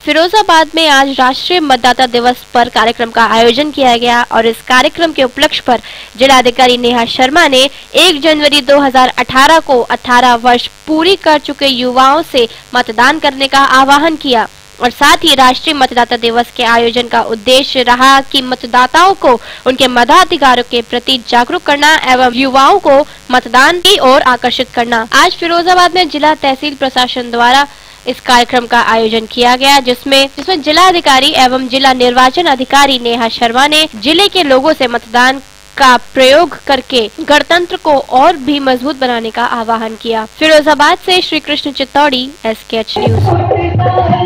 फिरोजाबाद में आज राष्ट्रीय मतदाता दिवस पर कार्यक्रम का आयोजन किया गया और इस कार्यक्रम के उपलक्ष्य पर जिलाधिकारी नेहा शर्मा ने 1 जनवरी 2018 को 18 वर्ष पूरी कर चुके युवाओं से मतदान करने का आह्वान किया और साथ ही राष्ट्रीय मतदाता दिवस के आयोजन का उद्देश्य रहा कि मतदाताओं को उनके मताधिकारों के प्रति जागरूक करना एवं युवाओं को मतदान की ओर आकर्षित करना। आज फिरोजाबाद में जिला तहसील प्रशासन द्वारा इस कार्यक्रम का आयोजन किया गया जिसमें जिला अधिकारी एवं जिला निर्वाचन अधिकारी नेहा शर्मा ने जिले के लोगों से मतदान का प्रयोग करके गणतंत्र को और भी मजबूत बनाने का आह्वान किया। फिरोजाबाद से श्री कृष्ण चित्तौड़ी, SKH न्यूज।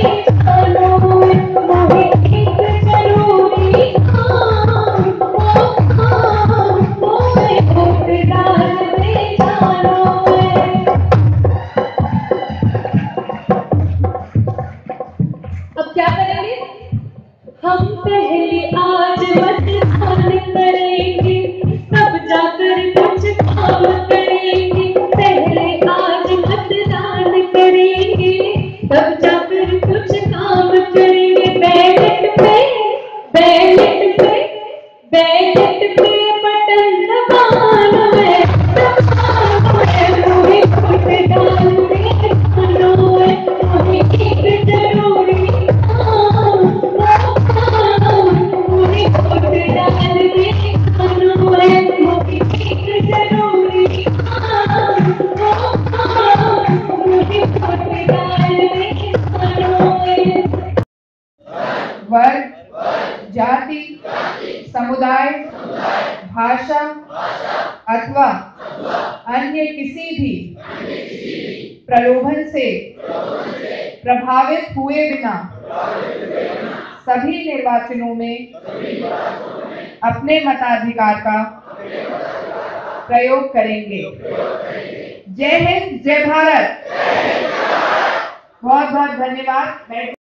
अब क्या करेंगे? हम पहले आज मतदान करेंगे, तब जाकर कुछ काम करेंगे। पहले आज मतदान करेंगे, तब जाकर कुछ काम करेंगे। बैलेट पे बटन दबाना है, मोहे वोट डालने जानो है, मोहे एक जरूरी वर्ग, जाति, समुदाय, भाषा अथवा अन्य किसी भी प्रलोभन से प्रभावित हुए बिना सभी निर्वाचनों में अपने मताधिकार का प्रयोग करेंगे। जय हिंद, जय भारत। बहुत बहुत धन्यवाद।